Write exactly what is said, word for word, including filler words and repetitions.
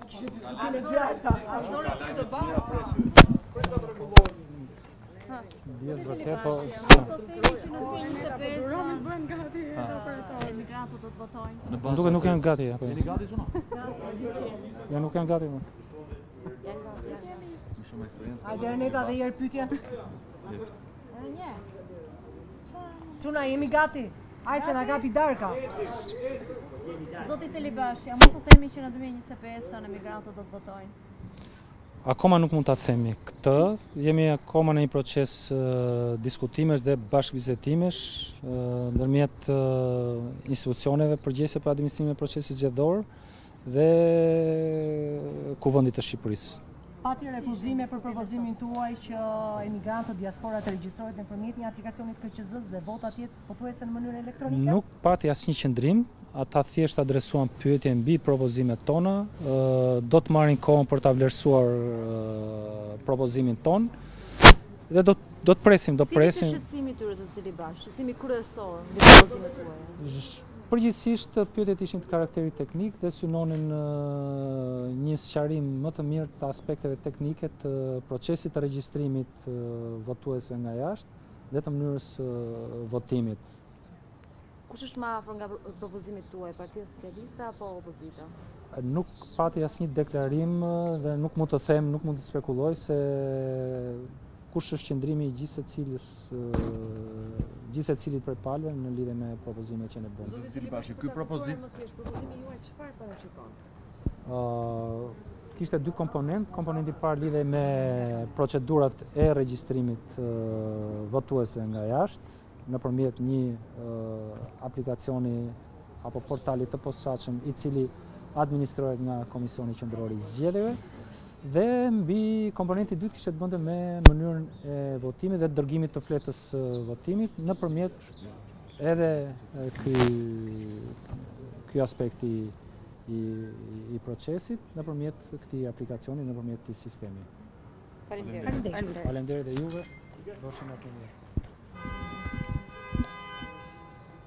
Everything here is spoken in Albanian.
Kishte diskutime djarta. Zori ty do baro. Dies vërtet, po Do themi që në dy mijë e njëzet e pesë Romi bën gati operator. emigrantët do të votojnë. më duket nuk janë gati apo. Jeni gati çuna? Ja nuk janë gati më. Më shumë eksperiencë. Hajde Erneta dhe herë pyetjen. Një. Çuna jemi gati. Hajde se na kapi darka. Zoti Celibashi, a mund të themi që në dy mijë e njëzet e pesë emigrantët do të votojnë? Akoma nuk mund ta themi këtë. Jemi akoma në një proces uh, diskutimesh dhe bashkëvizetimesh uh, ndërmjet uh, institucioneve përgjegjëse për administrimin e procesit zgjedhor dhe Kuvendit të Shqipërisë. Pati refuzime për propozimin tuaj që emigrantët diaspora të regjistrohet nëpërmjet një aplikacioni të K Q Z-s dhe votat jetë pothuajse në mënyrë elektronike? Nuk pati asnjë qëndrim. Ata thjesht adresuan pyetje mbi propozimet tona, do të marrin kohën për ta vlerësuar propozimin ton dhe do do të presim, do presim. Cili është shqetësimi i tyre zoti Celibashi, shqetësimi kryesor mbi propozimet tuaja? Përgjithsisht pyetjet ishin të karakterit teknik dhe synonin një sqarim më të mirë të aspekteve teknike të procesit të regjistrimit votuesve nga jashtë dhe të mënyrës votimit. Kush është më afër nga propozimit tuaj, Partia Socialiste apo opozita? Nuk pati asnjë deklarim dhe nuk mund të them, nuk mund të spekuloj se kush është qëndrimi i gjithë secilës gjithë secilit prej palëve në lidhje me propozimet që ne bëjmë. Zoti Celibashi, ky propozim Propozimi juaj çfarë parashikon? Uh, kishte dy komponent. Komponenti i parë lidhej me procedurat e regjistrimit uh, votuesve nga jashtë nëpërmjet një uh, aplikacioni apo portali të posaçëm i cili administrohet nga Komisioni Qendror i Zgjedhjeve dhe mbi komponenti i dytë kishte të bënte me mënyrën e votimit dhe dërgimit të fletës së votimit nëpërmjet edhe ky ky aspekti i, i procesit nëpërmjet këtij aplikacioni, nëpërmjet këtij sistemi. Faleminderit. Faleminderit dhe juve. Do të